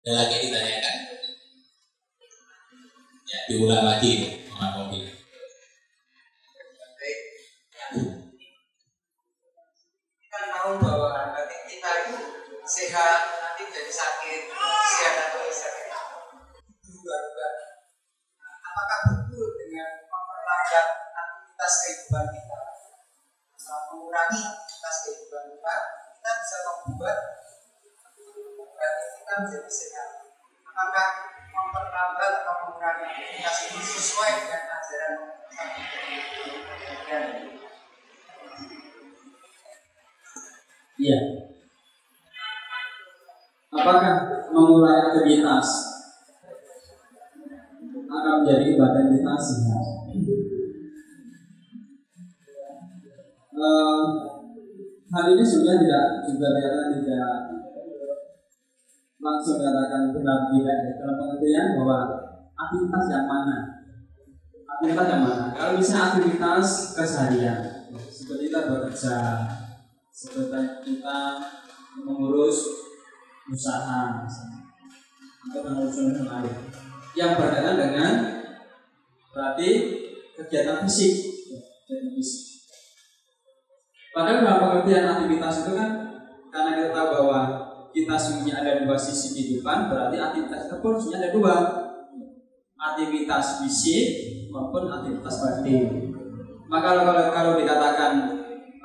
Ada lagi ditanyakan? Ya, diulang lagi Mama Kopi. Kita tahu bahwa batin kita itu sehat, nanti jadi sakit, sehat atau sakit. Berubah-ubah. Apakah betul dengan memperlambat aktivitas kehidupan kita, mengurangi aktivitas kehidupan kita bisa membuat batin kita menjadi sehat? Apakah memperlambat atau mengurangi aktivitas ini sesuai dengan ajaran Iya. Apakah mengurangi aktivitas akan menjadi badan kita sehat? Hal ini sebenarnya tidak langsung dikatakan benar tidak dalam pengertian bahwa aktivitas yang mana? Kalau misalnya aktivitas keseharian, seperti kita bekerja, seperti kita mengurus usaha, atau mengurus yang lain, yang berkaitan dengan berarti kegiatan fisik. Padahal dalam pengertian aktivitas itu kan, karena kita tahu bahwa kita semuanya ada dua sisi kehidupan, berarti aktivitas itu pun semuanya ada dua, aktivitas fisik maupun aktivitas batin. Maka kalau dikatakan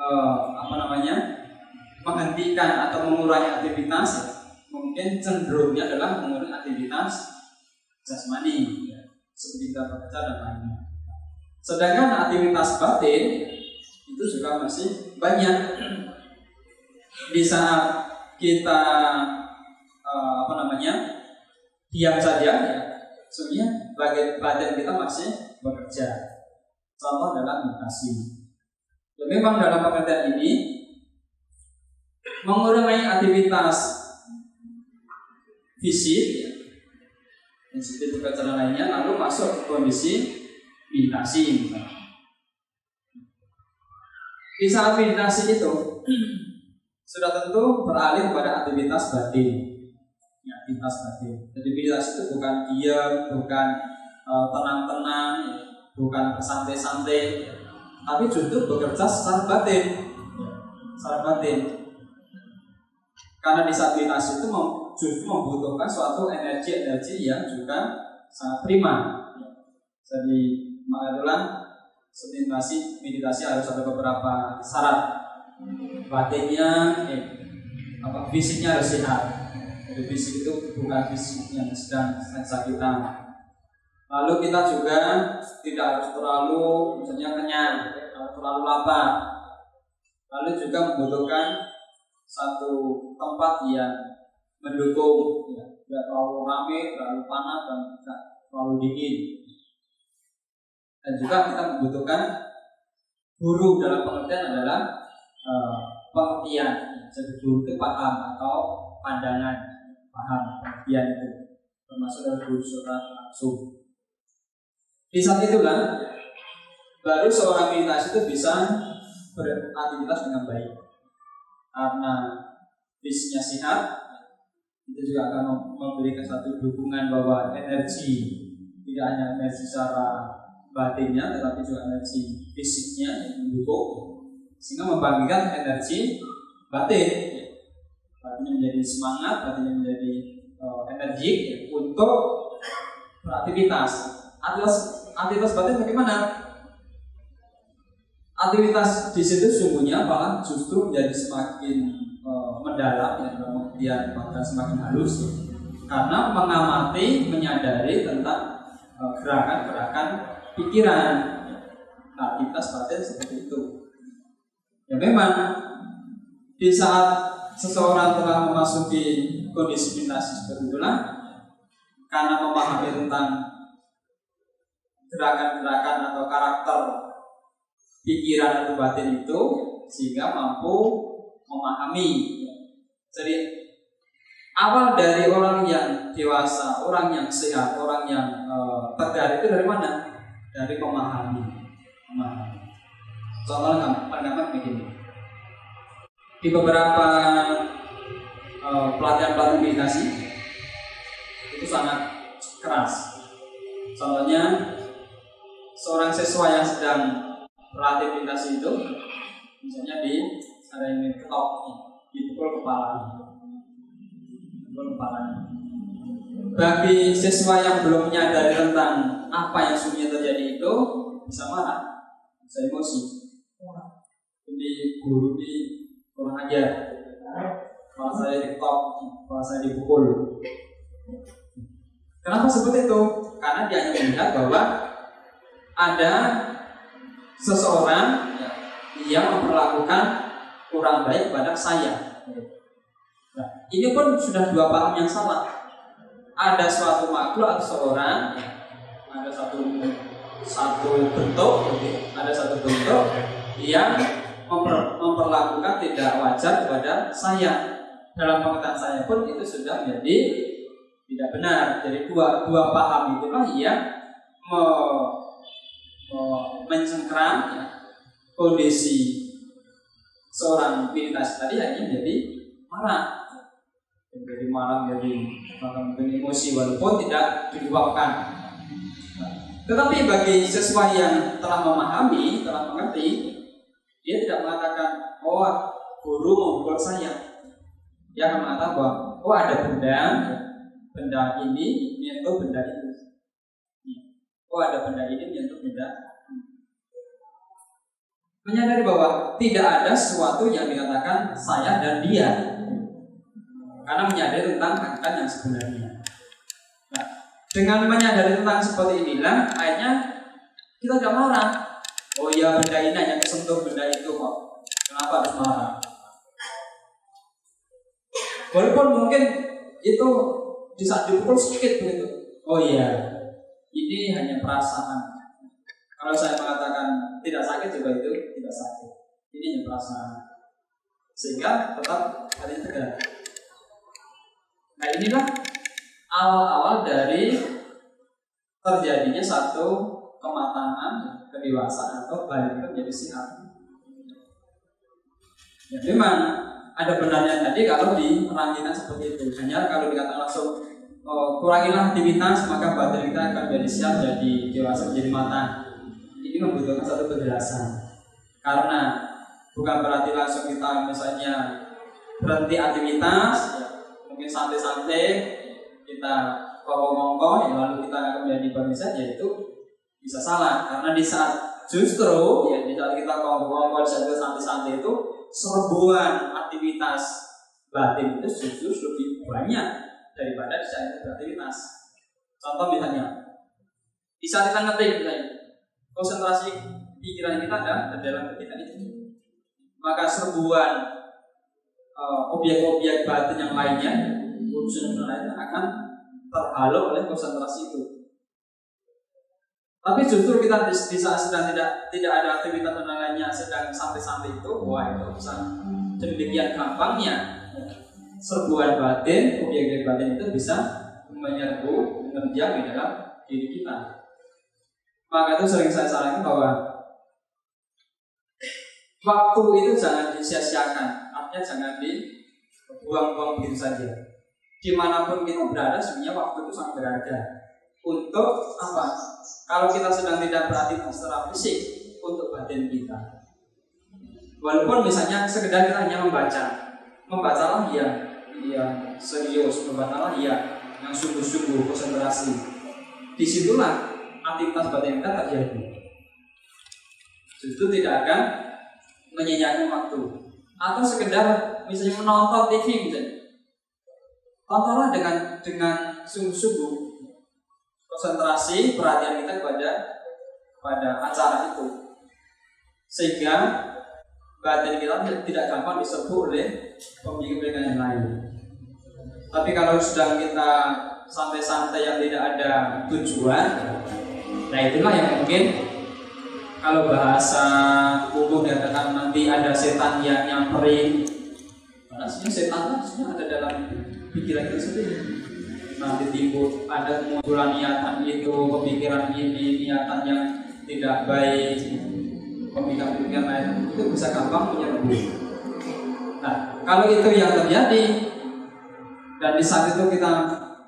menghentikan atau mengurangi aktivitas, mungkin cenderungnya adalah mengurangi aktivitas jasmani, seperti kita bekerja dan lainnya. Sedangkan aktivitas batin itu juga masih banyak. Di saat kita diam saja, ya, sebenarnya badan kita masih bekerja. Contoh adalah meditasi. Memang dalam pengertian ini mengurangi aktivitas fisik, seperti pekerjaan lainnya, lalu masuk ke kondisi meditasi. Di saat meditasi itu sudah tentu beralih kepada aktivitas batin. Ya, aktivitas batin. Jadi meditasi itu bukan diam, bukan tenang-tenang, bukan santai-santai, tapi justru bekerja secara batin. Karena di saat meditasi itu justru membutuhkan suatu energi yang juga sangat prima. Jadi makanya meditasi harus ada beberapa syarat. Batinnya, fisiknya harus sehat. Jadi fisik itu bukan fisik yang sedang sakitan. Lalu kita juga tidak harus terlalu kenyang atau terlalu lapar. Lalu juga membutuhkan satu tempat yang mendukung, tidak terlalu ramai, terlalu panas, dan tidak terlalu dingin. Dan juga kita membutuhkan guru. Dalam pengertian adalah pengertian. Jadi guru itu paham atau pandangan, paham pengertian itu, termasuk dalam guru surat langsung. Di saat itulah baru seorang meditasi itu bisa beraktivitas dengan baik. Karena fisiknya sehat, itu juga akan memberikan satu dukungan bahwa energi, tidak hanya energi secara batinnya, tetapi juga energi fisiknya yang mendukung, sehingga membangkitkan energi batin. Batinnya menjadi semangat, batinnya menjadi energi untuk beraktivitas. Aktivitas batin bagaimana? Aktivitas di situ sungguhnya malah justru menjadi semakin mendalam, kemudian bahkan semakin halus, karena mengamati, menyadari tentang gerakan-gerakan pikiran. Aktivitas batin seperti itu. Ya memang di saat seseorang telah memasuki kondisi meditasi seperti itulah, karena memahami tentang gerakan-gerakan atau karakter pikiran atau batin itu, sehingga mampu memahami. Jadi awal dari orang yang dewasa, orang yang sehat, orang yang tegar itu dari mana? Dari memahami. Contohnya begini. Di beberapa pelatihan meditasi keras. Contohnya seorang siswa yang sedang berlatih meditasi itu, misalnya ada yang ketok, dipukul kepalanya. Bagi siswa yang belum menyadari tentang apa yang sesungguhnya terjadi itu bisa marah, bisa emosi. Ini guru ini kurang ajar, malah saya diketok, malah saya dipukul. Kenapa seperti itu? Karena dia hanya melihat bahwa ada seseorang yang memperlakukan kurang baik kepada saya. Nah, ini pun sudah dua paham yang salah. Ada suatu makhluk atau seorang, ada satu bentuk yang memperlakukan tidak wajar kepada saya. Dalam pengetahuan saya pun itu sudah menjadi tidak benar. Jadi dua paham itulah yang mencengkram kondisi seorang meditasi tadi hanya menjadi marah, menjadi emosi walaupun tidak diluapkan. Tetapi bagi siswa yang telah memahami, telah mengerti, dia tidak mengatakan, oh guru memukul saya. Dia akan mengatakan bahwa oh ada benda ini menyentuh benda itu. Oh ada benda ini menyentuh benda. Menyadari bahwa tidak ada sesuatu yang dikatakan saya dan dia, karena menyadari tentang hakikat yang sebenarnya. Nah, dengan menyadari tentang seperti inilah, akhirnya kita tidak marah. Oh ya benda ini hanya kesentuh benda itu kok. Kenapa harus marah? Walaupun mungkin itu di saat dipukul sakit begitu. Oh iya, ini hanya perasaan. Kalau saya mengatakan tidak sakit juga itu tidak sakit. Ini hanya perasaan. Sehingga tetap hal ini tegak. Nah inilah awal-awal dari terjadinya satu kematangan, kedewasaan atau balik menjadi sihat. Ya memang ada benarnya tadi kalau diterangkan seperti itu. Hanya kalau dikatakan langsung kurangilah aktivitas maka badan kita akan menjadi sihat, jadi dewasa, menjadi matang. Ini membutuhkan satu penjelasan. Karena bukan berarti langsung kita misalnya berhenti aktivitas, ya, mungkin santai-santai kita kongko-kongko, lalu kita akan menjadi manusia, yaitu bisa salah. Karena di saat justru ya di saat kita kongko-kongko, di saat santai-santai itu serbuan aktivitas batin itu justru lebih banyak daripada di saat kita beraktivitas. Contoh misalnya di saat kita ngetik misalnya, konsentrasi pikiran kita ada dalam ketikan itu, maka serbuan objek-objek batin yang lainnya, unsur lainnya akan terhalau oleh konsentrasi itu. Tapi justru kita di saat sedang tidak ada aktivitas dan lainnya, sedang santai-santai itu, wah itu bisa demikian gampangnya serbuan batin, objek batin itu bisa menyerbu, menerjang di dalam diri kita. Maka itu sering saya sarankan bahwa waktu itu jangan disia-siakan, artinya jangan dibuang-buang begitu saja. Dimanapun kita berada, sebenarnya waktu itu sangat berharga. Untuk apa? Kalau kita sedang tidak beraktivitas secara fisik, untuk batin kita. Walaupun misalnya sekedar kita hanya membacalah yang serius, membacalah yang sungguh-sungguh konsentrasi. Disitulah aktivitas batin kita terjadi. Justru tidak akan menyanyiakan waktu. Atau sekedar misalnya menonton TV misalnya. Tontonlah dengan sungguh-sungguh konsentrasi perhatian kita pada acara itu, sehingga batin kita tidak gampang diserbu oleh pemikiran yang lain. Tapi kalau sedang kita santai-santai yang tidak ada tujuan, nah itulah yang mungkin kalau bahasa umum dikatakan nanti ada setan yang nyamperin. Karena sebenarnya setan sebenarnya ada dalam pikiran kita sendiri. Nanti timbul ada kemunculan niatan itu, pemikiran ini, niatan yang tidak baik, pemikiran lain itu bisa gampang menyerbu. Nah, kalau itu yang terjadi dan di saat itu kita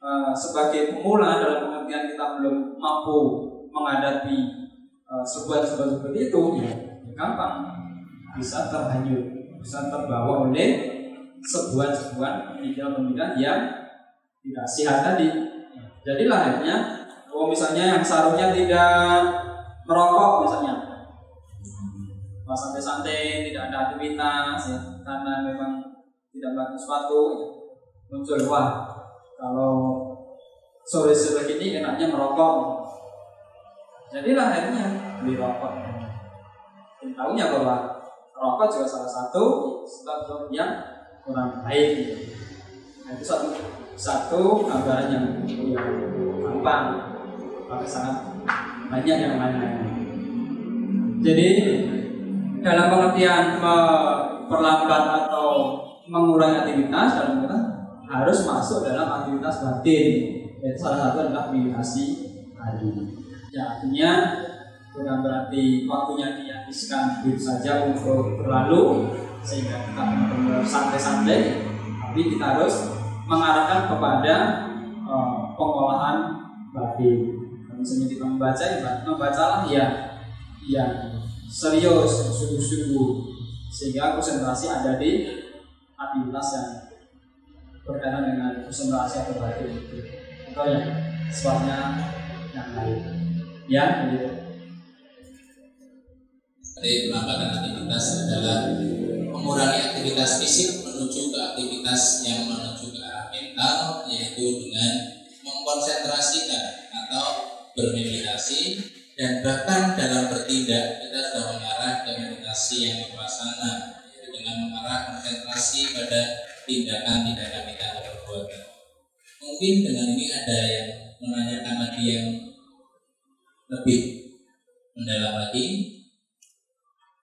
sebagai pemula dalam pengertian kita belum mampu menghadapi sebuah-sebuah seperti itu, ya gampang bisa terhanyut, bisa terbawa oleh sebuah-sebuah pemikiran-pemikiran yang tidak sehat tadi. Jadi akhirnya, kalau misalnya yang seharusnya tidak merokok misalnya, santai-santai, tidak ada aktivitas, ya, karena memang tidak melakukan sesuatu, ya, muncul wah kalau sore-sore ini enaknya merokok. Jadi akhirnya beli rokok. Dan tahunya bahwa rokok juga salah satu sebab yang kurang baik. Gitu. Nah, itu satu gambaran yang gampang, tapi sangat banyak yang lain-lain. Jadi dalam pengertian memperlambat atau mengurangi aktivitas dalam kita harus masuk dalam aktivitas batin. Yaitu salah satu adalah meditasi tadi. Ya, artinya bukan berarti waktunya dihabiskan begitu saja untuk berlalu sehingga kita benar-benar santai-santai, tapi kita harus mengarahkan kepada pengolahan batin. Misalnya kita membacalah yang serius, sungguh-sungguh, sehingga konsentrasi ada di aktivitas yang berkaitan dengan konsentrasi atau batin itu. Atau yang sebabnya yang lain. Ya, begitu. Jadi pelambatan aktivitas adalah mengurangi aktivitas fisik menuju ke aktivitas yang menuju ke arah mental, yaitu dengan mengkonsentrasikan atau bermeditasi, dan bahkan dalam bertindak kita sudah mengarah ke meditasi yang vipassana, yaitu dengan mengarah konsentrasi pada tindakan-tindakan kita atau perbuatan. Mungkin dengan ini ada yang menanyakan lagi yang lebih mendalam lagi.